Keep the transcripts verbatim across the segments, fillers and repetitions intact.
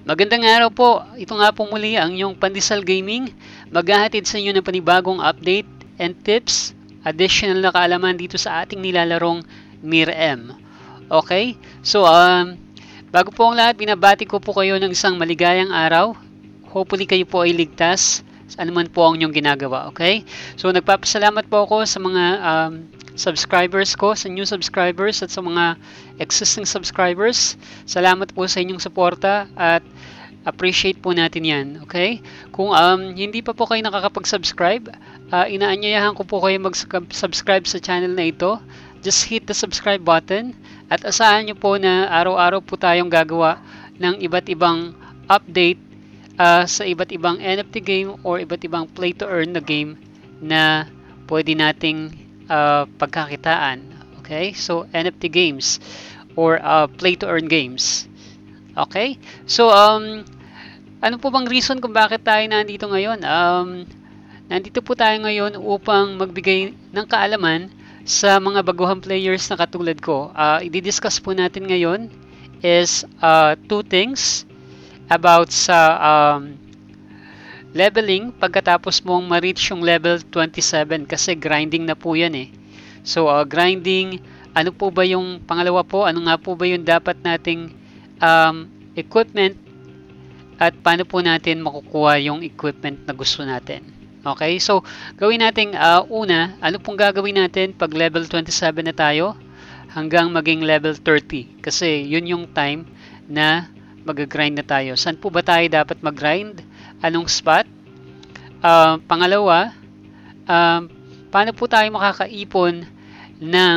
Magandang araw po. Ito nga po muli ang inyong Pandesal Gaming. Maghahatid sa inyo ng panibagong update and tips, additional na kaalaman dito sa ating nilalarong Mir M. Okay? So, um, bago po ang lahat, binabati ko po kayo ng isang maligayang araw. Hopefully kayo po ay ligtas sa anuman po ang inyong ginagawa. Okay? So, nagpapasalamat po ako sa mga um, subscribers ko, sa new subscribers at sa mga existing subscribers. Salamat po sa inyong suporta at appreciate po natin yan. Okay? Kung um, hindi pa po kayo nakakapag-subscribe, uh, inaanyayahan ko po kayo mag-subscribe sa channel na ito. Just hit the subscribe button at asahan nyo po na araw-araw po tayong gagawa ng iba't ibang update uh, sa iba't ibang N F T game or iba't ibang play-to-earn na game na pwede nating Uh, pagkakitaan. Okay? So, N F T games or uh, play-to-earn games. Okay? So, um, ano po bang reason kung bakit tayo nandito ngayon? Um, nandito po tayo ngayon upang magbigay ng kaalaman sa mga baguhang players na katulad ko. Uh, i-discuss po natin ngayon is uh, two things about sa um, leveling pagkatapos mong ma-reach yung level twenty-seven kasi grinding na po yan eh. So, uh, grinding, ano po ba yung pangalawa po? Ano nga po ba yung dapat nating um, equipment at paano po natin makukuha yung equipment na gusto natin? Okay, so gawin natin uh, una, ano pong gagawin natin pag level twenty-seven na tayo hanggang maging level thirty kasi yun yung time na mag-grind na tayo. Saan po ba tayo dapat mag-grind? Anong spot? Uh, pangalawa, uh, paano po tayo makakaipon ng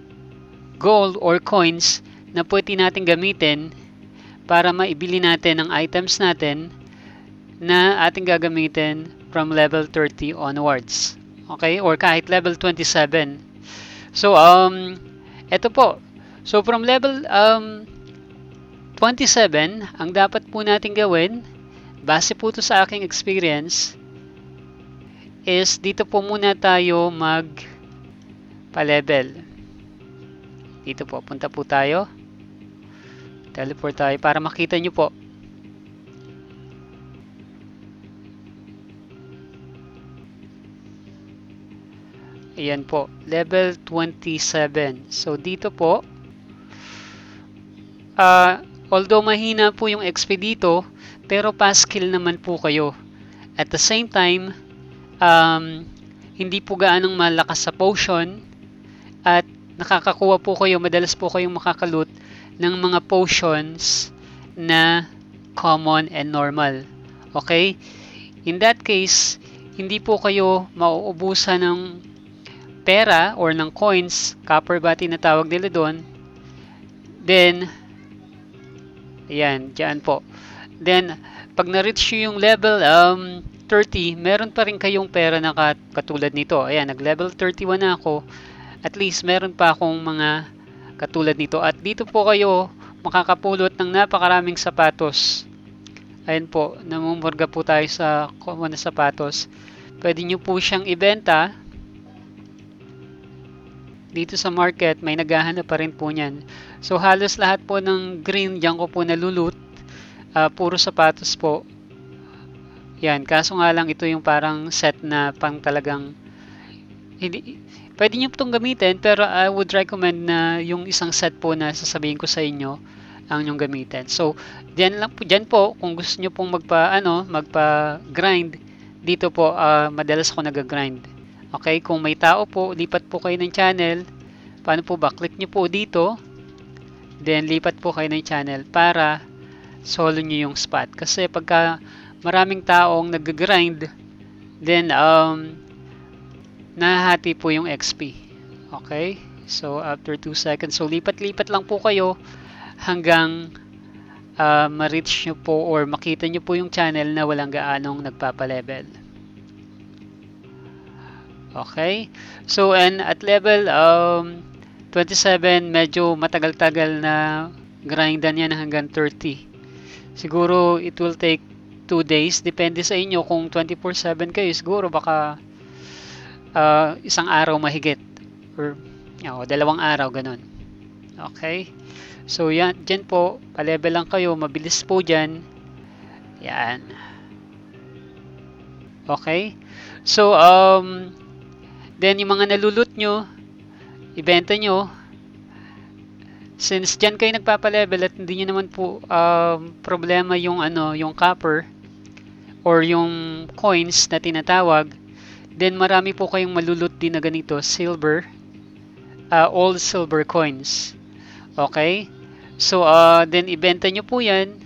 gold or coins na pwede natin gamitin para maibili natin ang items natin na ating gagamitin from level thirty onwards. Okay? Or kahit level twenty-seven. So, um, eto po. So, from level um, twenty-seven, ang dapat po natin gawin base po to sa aking experience is dito po muna tayo mag pa-level. Dito po, punta po tayo. Teleport tayo para makita nyo po. Ayan po, level twenty-seven. So dito po, uh, although mahina po yung X P dito, pero pass skill naman po kayo. At the same time, um, hindi po gaanong malakas sa potion at nakakakuha po kayo, madalas po kayong makakaloot ng mga potions na common and normal. Okay? In that case, hindi po kayo mauubusan ng pera or ng coins, copper ba tinatawag nila doon. Then, ayan, dyan po. Then, pag na-reach nyo yung level um, thirty, meron pa rin kayong pera na katulad nito. Ayan, nag-level thirty-one na ako. At least, meron pa akong mga katulad nito. At dito po kayo makakapulot ng napakaraming sapatos. Ayan po, namumurga po tayo sa common na sapatos. Pwede nyo po siyang ibenta. Dito sa market, may naghahanap pa rin po niyan. So, halos lahat po ng green, diyan ko po nalulot. Uh, puro sapatos po. Yan, kaso nga lang ito yung parang set na pang talagang hindi, pwede nyo itong gamitin pero I would recommend na yung isang set po na sasabihin ko sa inyo ang inyong gamitin. So, diyan lang po, diyan po kung gusto nyo pong magpa ano, magpa grind dito po, uh, madalas ako nag-grind. Okay, kung may tao po, lipat po kayo ng channel. Paano po ba? Click nyo po dito. Then lipat po kayo ng channel para solo nyo yung spot. Kasi pagka maraming taong nag-grind, then um, nahati po yung X P. Okay? So, after two seconds. So, lipat-lipat lang po kayo hanggang uh, ma-reach nyo po or makita nyo po yung channel na walang gaanong nagpapa-level. Okay? So, and at level um, twenty-seven, medyo matagal-tagal na grindan yan hanggang thirty. Siguro it will take two days. Depende sa inyo kung twenty-four seven kayo. Siguro baka uh, isang araw mahigit. Or oh, dalawang araw, ganun. Okay? So, yan, dyan po, pa-level lang kayo. Mabilis po dyan. Yan. Okay? So, um, then yung mga nalulot nyo, ibenta nyo. Since dyan kayo nagpapalevel at hindi nyo naman po um, problema yung, ano, yung copper or yung coins na tinatawag, then marami po kayong malulot din na ganito, silver, uh, all silver coins. Okay? So, uh, then ibenta nyo po yan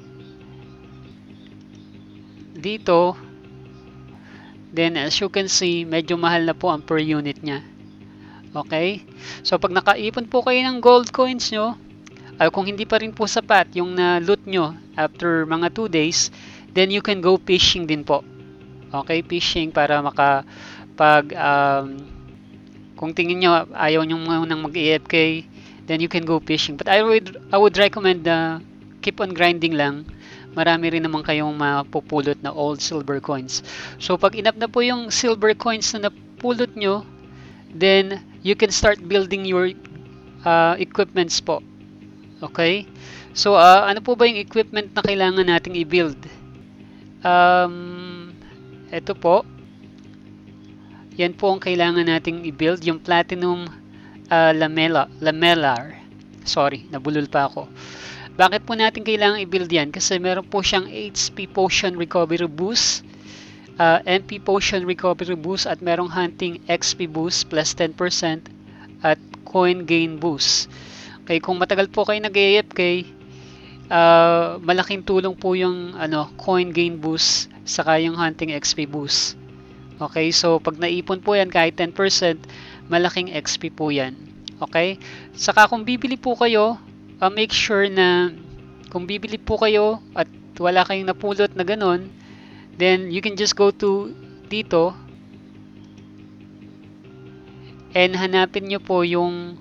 dito. Then, as you can see, medyo mahal na po ang per unit niya. Okay? So, pag nakaipon po kayo ng gold coins nyo, uh, kung hindi pa rin po sapat yung na-loot nyo after mga two days, then you can go fishing din po. Okay? Fishing para maka pag um, kung tingin nyo ayaw nyo munang mag-A F K, then you can go fishing. But I would, I would recommend uh, keep on grinding lang. Marami rin naman kayong mapupulot na old silver coins. So, pag inap na po yung silver coins na napulot nyo, then you can start building your uh, equipments po. Okay? So, uh, ano po ba yung equipment na kailangan nating i-build? Um, ito po. Yan po ang kailangan nating i-build. Yung platinum uh, lamella, lamellar. Sorry, nabulol pa ako. Bakit po natin kailangan i-build yan? Kasi meron po siyang H P Potion Recovery Boost, uh, M P Potion Recovery Boost, at merong Hunting X P Boost plus ten percent at Coin Gain Boost. Okay, kung matagal po kayo nag-A F K, uh, malaking tulong po yung ano, Coin Gain Boost saka yung Hunting X P Boost. Okay, so pag naipon po yan kahit ten percent, malaking X P po yan. Okay, saka kung bibili po kayo, Uh, make sure na kung bibili po kayo at wala kayong napulot na ganun, then you can just go to dito and hanapin nyo po yung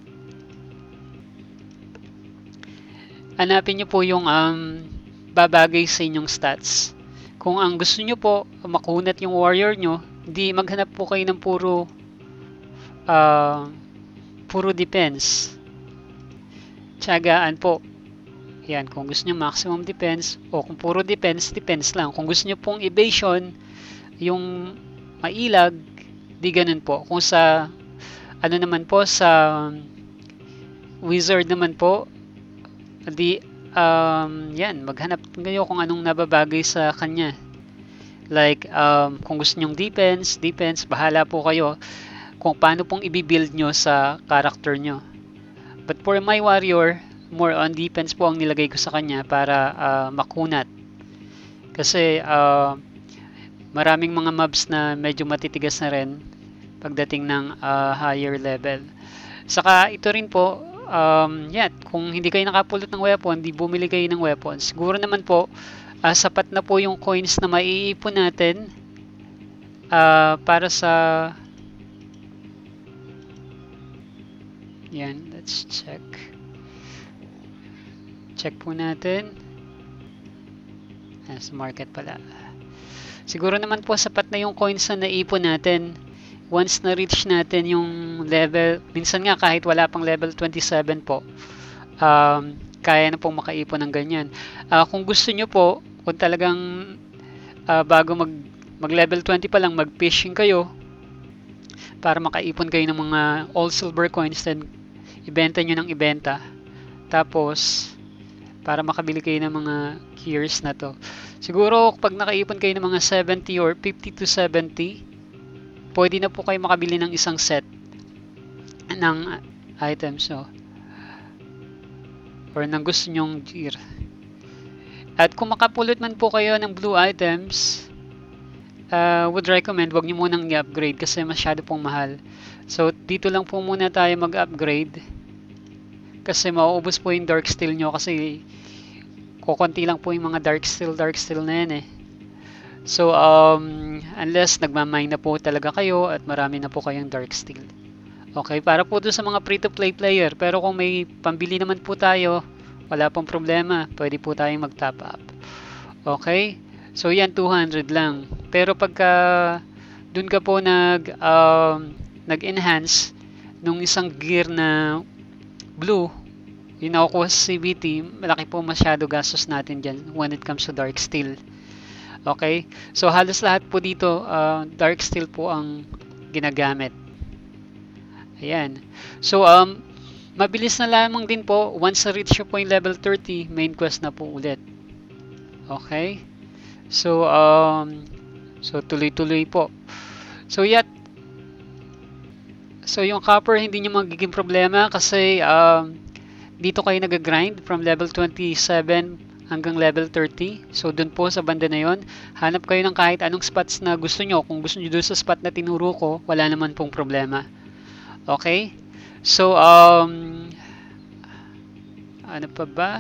hanapin nyo po yung um, babagay sa inyong stats. Kung ang gusto nyo po makunat yung warrior nyo, hindi maghanap po kayo ng puro uh, puro defense. Tiyagaan po. Yan, kung gusto nyo maximum defense, o kung puro defense, defense lang. Kung gusto nyo pong evasion, yung mailag, di ganun po. Kung sa, ano naman po, sa wizard naman po, di, um, yan, maghanap kayo kung anong nababagay sa kanya. Like, um, kung gusto nyong defense, defense, bahala po kayo kung paano pong i-build nyo sa character nyo. But for my warrior, more on defense po ang nilagay ko sa kanya para uh, makunat. Kasi uh, maraming mga mobs na medyo matitigas na rin pagdating ng uh, higher level. Saka ito rin po, um, yan, kung hindi kayo nakapulot ng weapon, di bumili kayo ng weapon. Siguro naman po, uh, sapat na po yung coins na maiipon natin uh, para sa... Yan, let's check. Check po natin. As market pala. Siguro naman po sapat na yung coins na naipon natin. Once na reach natin yung level, minsan nga kahit wala pang level twenty-seven po, um, kaya na pong makaipon ng ganyan. Uh, kung gusto nyo po, kung talagang uh, bago mag, mag level twenty pa lang, mag-fishing kayo para makaipon kayo ng mga all silver coins, then ibenta nyo ng ibenta. Tapos, para makabili kayo ng mga gears na to. Siguro, pag nakaipon kayo ng mga seventy or fifty to seventy, pwede na po kayo makabili ng isang set ng items. So, or ng gusto nyong gear. At kung makapulot man po kayo ng blue items, uh, would recommend wag nyo munang i-upgrade kasi masyado pong mahal. So, dito lang po muna tayo mag-upgrade kasi mauubos po yung dark steel nyo kasi kukunti lang po yung mga dark steel, dark steel na yan eh. So, um, unless nagmamine na po talaga kayo at marami na po kayong dark steel. Okay, para po doon sa mga free-to-play player. Pero kung may pambili naman po tayo, wala pong problema. Pwede po tayong mag-top up. Okay, so yan two hundred lang. Pero pagka doon ka po nag... Um, nag-enhance nung isang gear na blue yung nakukuha sa C B T, malaki po masyado gastos natin dyan when it comes to dark steel. Okay? So halos lahat po dito, uh, dark steel po ang ginagamit. Ayan. So, um, mabilis na lamang din po, once na-reach nyo po yung level thirty, main quest na po ulit. Okay? So, um, so tuloy-tuloy po. So, yet, so yung copper hindi nyo magiging problema kasi um, dito kayo nag-grind from level twenty-seven hanggang level thirty. So, dun po sa banda na yon, hanap kayo ng kahit anong spots na gusto nyo. Kung gusto nyo doon sa spot na tinuro ko, wala naman pong problema. Okay? So, um, ano pa ba?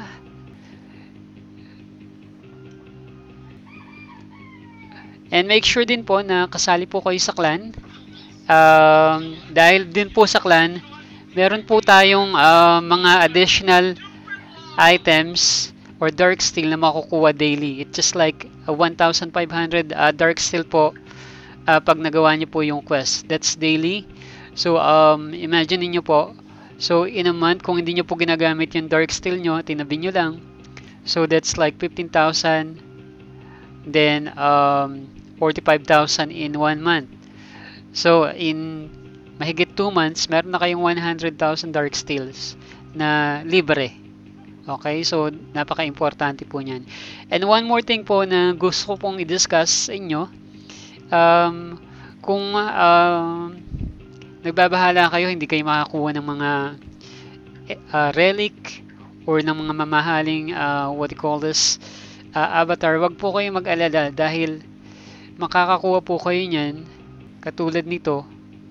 And make sure din po na kasali po kayo sa clan. Um, dahil din po sa clan, meron po tayong uh, mga additional items or dark steel na makukuha daily. It's just like a one thousand five hundred uh, dark steel po uh, pag nagawa niyo po yung quest. That's daily. So, um, imagine niyo po, so in a month, kung hindi niyo po ginagamit yung dark steel nyo, tinabi nyo lang. So, that's like fifteen thousand, then um, forty-five thousand in one month. So, in mahigit two months, meron na kayong one hundred thousand dark steels na libre. Okay, so napaka-importante po niyan. And one more thing po na gusto ko pong i-discuss sa inyo, um, kung um, nagbabahala kayo, hindi kayo makakuha ng mga uh, relic or ng mga mamahaling uh, what you call this uh, avatar, wag po kayo mag-alala dahil makakakuha po kayo niyan katulad nito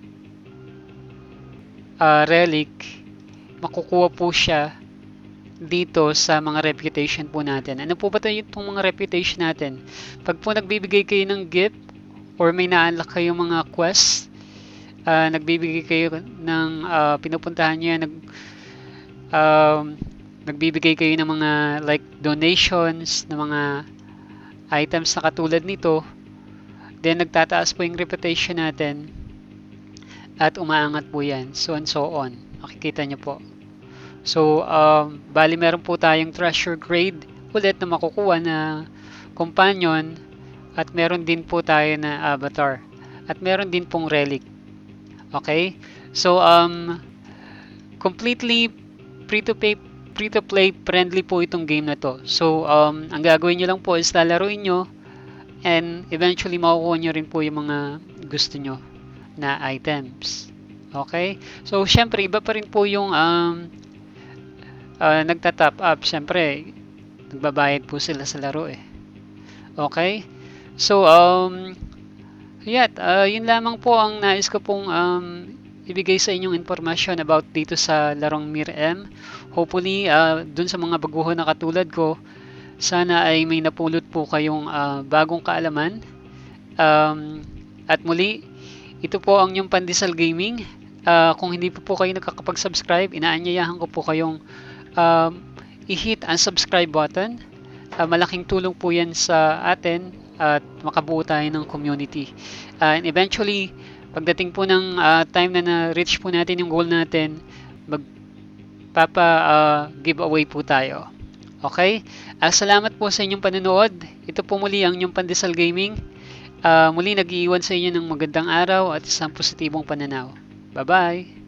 uh, relic, makukuha po siya dito sa mga reputation po natin. Ano po ba itong mga reputation natin? Pag po nagbibigay kayo ng gift or may na-unlock kayong mga quests, Uh, nagbibigay kayo ng uh, pinupuntahan nyo yan, nag, um, nagbibigay kayo ng mga like donations ng mga items na katulad nito, then nagtataas po yung reputation natin at umaangat po yan, so and so on. Makikita nyo po. So, um, bali meron po tayong treasure grade ulit na makukuha na companion at meron din po tayo na avatar at meron din pong relic. Okay? So, um, completely free-to-play free-to-play friendly po itong game na to. So, um, ang gagawin nyo lang po is lalaruin nyo and eventually makukuha nyo rin po yung mga gusto nyo na items. Okay? So, syempre, iba pa rin po yung um, uh, nagta-top up. Syempre, nagbabayad po sila sa laro eh. Okay? So, um, yeah, uh, yun lamang po ang nais ko pong um, ibigay sa inyong informasyon about dito sa larong Mir M. Hopefully, uh, dun sa mga baguhan na katulad ko, sana ay may napulot po kayong uh, bagong kaalaman. Um, at muli, ito po ang inyong Pandesal Gaming. Uh, kung hindi po po kayo nakakapag-subscribe, inaanyayahan ko po kayong um, i-hit ang subscribe button. Uh, malaking tulong po yan sa atin at makabuo tayo ng community. Uh, and eventually, pagdating po ng uh, time na na-reach po natin yung goal natin, magpapa uh, giveaway po tayo. Okay? Uh, salamat po sa inyong panonood. Ito po muli ang inyong Pandesal Gaming. Uh, muli nag-iiwan sa inyo ng magandang araw at isang positibong pananaw. Bye-bye!